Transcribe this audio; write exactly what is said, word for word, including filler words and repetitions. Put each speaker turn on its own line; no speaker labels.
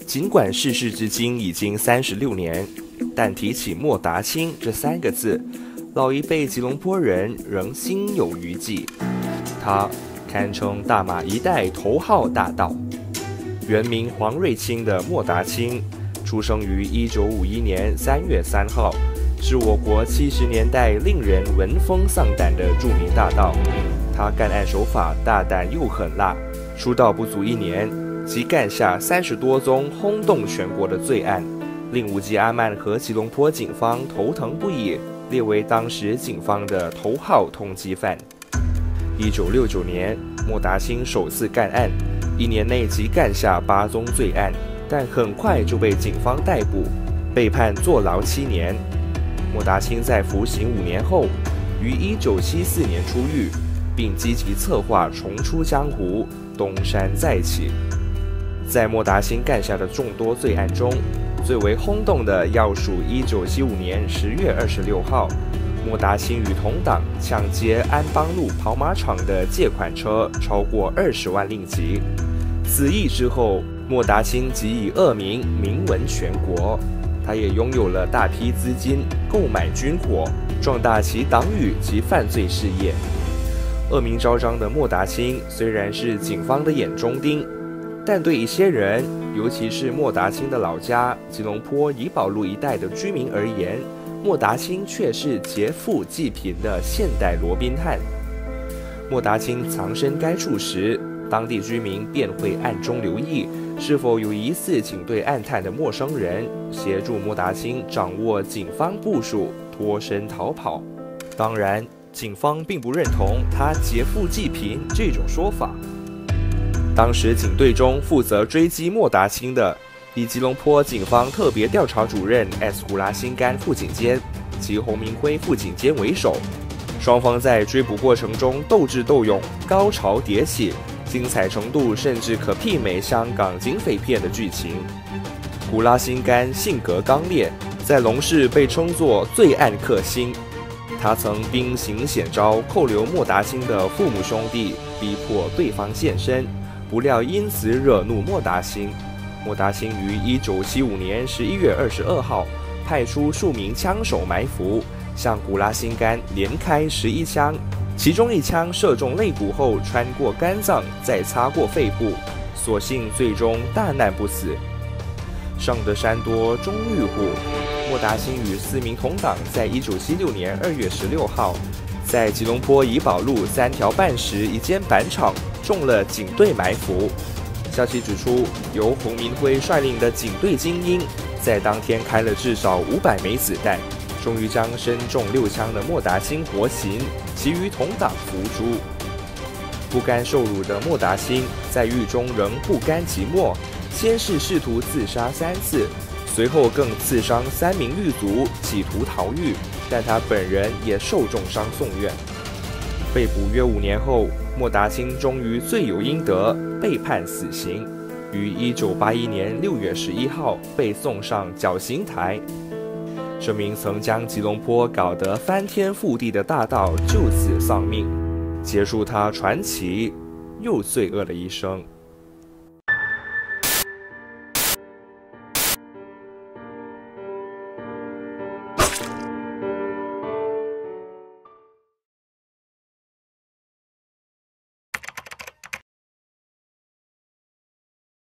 尽管逝世至今已经三十六年，但提起莫达清这三个字，老一辈吉隆坡人仍心有余悸。他堪称大马一代头号大盗。原名黄瑞清的莫达清，出生于一九五一年三月三号，是我国七十年代令人闻风丧胆的著名大盗。他干案手法大胆又狠辣，出道不足一年，即干下三十多宗轰动全国的罪案，令吴吉阿曼和吉隆坡警方头疼不已，列为当时警方的头号通缉犯。一九六九年，莫达清首次干案，一年内即干下八宗罪案，但很快就被警方逮捕，被判坐牢七年。莫达清在服刑五年后，于一九七四年出狱，并积极策划重出江湖，东山再起。在莫达清干下的众多罪案中，最为轰动的要数一九七五年十月二十六号，莫达清与同党抢劫安邦路跑马场的借款车超过二十万令吉。此役之后，莫达清即以恶名名闻全国。他也拥有了大批资金，购买军火，壮大其党羽及犯罪事业。恶名昭彰的莫达清虽然是警方的眼中钉，但对一些人，尤其是莫达清的老家吉隆坡怡保路一带的居民而言，莫达清却是劫富济贫的现代罗宾汉。莫达清藏身该处时，当地居民便会暗中留意，是否有疑似警队暗探的陌生人，协助莫达清掌握警方部署，脱身逃跑。当然，警方并不认同他劫富济贫这种说法。当时警队中负责追击莫达清的，以吉隆坡警方特别调查主任 S 古拉辛干副警监及洪明辉副警监为首，双方在追捕过程中斗智斗勇，高潮迭起，精彩程度甚至可媲美香港警匪片的剧情。古拉辛干性格刚烈，在龙市被称作罪案克星。他曾兵行险招，扣留莫达清的父母兄弟，逼迫对方现身，不料因此惹怒莫达清。莫达清于一九七五年十一月二十二号派出数名枪手埋伏，向古拉辛干连开十一枪，其中一枪射中肋骨后穿过肝脏，再擦过肺部，所幸最终大难不死。上得山多终遇虎，莫达清与四名同党在一九七六年二月十六号，在吉隆坡怡保路三条半时一间板厂中了警队埋伏。消息指出，由洪明辉率领的警队精英在当天开了至少五百枚子弹，终于将身中六枪的莫达清活擒，其余同党伏诛。不甘受辱的莫达清在狱中仍不甘寂寞，先是试图自杀三次，随后更刺伤三名狱卒，企图逃狱，但他本人也受重伤送院。被捕约五年后，莫达清终于罪有应得，被判死刑，于一九八一年六月十一号被送上绞刑台。这名曾将吉隆坡搞得翻天覆地的大盗就此丧命，结束他传奇又罪恶的一生。